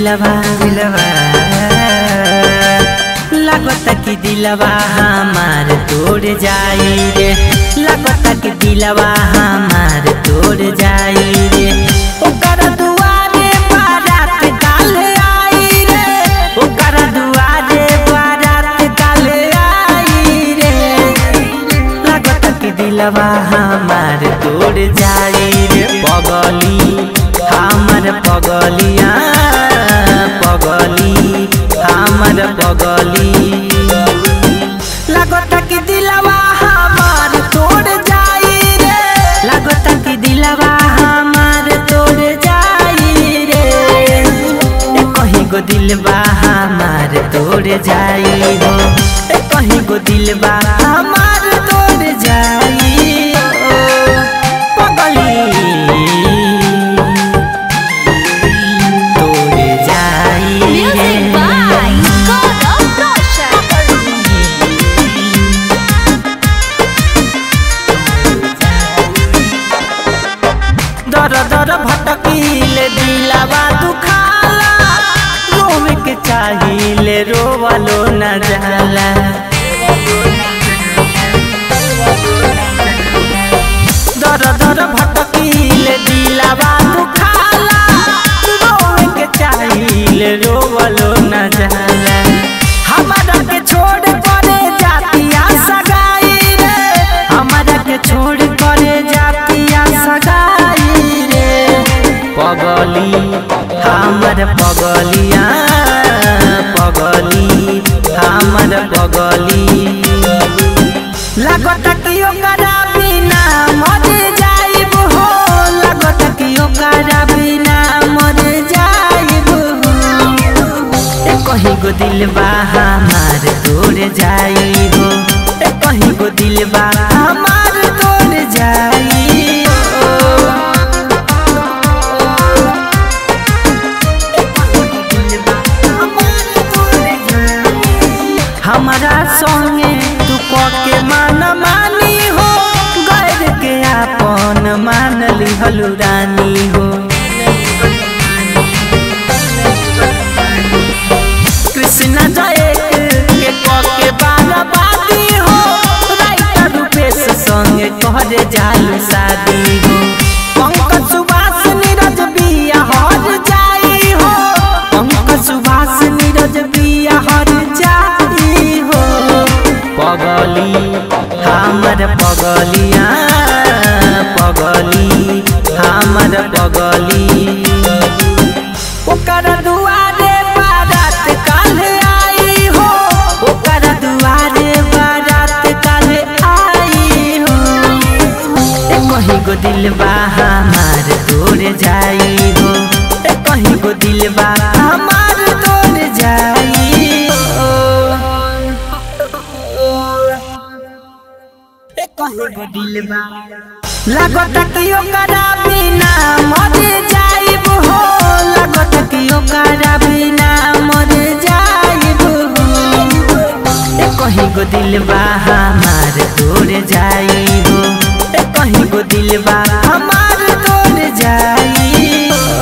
दिलवा लगता कि दिलवा हमार तोड़ जाई रे, लगता कि दिलवा हमार तोड़ जाई रे। ओकर दुआरे बारात काल आई रे, ओकर दुआरे बारात काल आई रे। लगता कि दिलवा हमार तोड़ जाई रे। पगली हमर पगलिया पगली हमर पगली, लगता कि दिलवा हमार तोड़ जाई रे, लगता कि दिलवा हमार तोड़ जाई रे। कहीं गो दिलवा हमार तोड़ जाई हो, कहीं गो दिलवा हमार तोड़ जाई हो। पगली दर दर भटकीले दिलवा दुखाला, रोवे के चाहिए रोवलो न जाला। दर दर भटकीले दिलवा दुखाला, रोवे के चाहिए रोवलो न जाला। हमारा के छोड़ करे जातिया सगाई रे, हमारा के छोड़ करे जातिया सगाई। पगली हमर पगलिया पगली हमर पगली, लगता कि ओकरा बिना मर जाइब हो, लगता कि ओकरा बिना मर जाइब हो। कहीं गो दिलवा हमार तोड़ जाई हो, कहीं गो दिलवा हमार तोड़ जाई। हमारा संगे तू के मान मानी हो, गैर के आपन मान लिहलु रानी हो। कृष्ण जय के के बाराबादी हो, राइटर रूपेश संगे कहरे जालू शादी हो। पंकज सुभाष नीरज बिया हर जाई हो, पंकज सुभाष नीरज बिया हर जाई हो। पगली हमर पगलिया पगली हमर पगली, ओकर दुआरे बारात काल आई हो, ओकर दुआरे बारात काल आई हो। कहीं गो दिलवा हमार तोड़ जाई हो, कहीं गो दिलवा हमार तोड़ जाई हो। लगता कि ओकरा बिना मर जाइब हो, लगता कि ओकरा बिना मर जाइब हो। कहीं गो दिलवा हमार तोड़ जाई हो, कहीं गो दिलवा हमार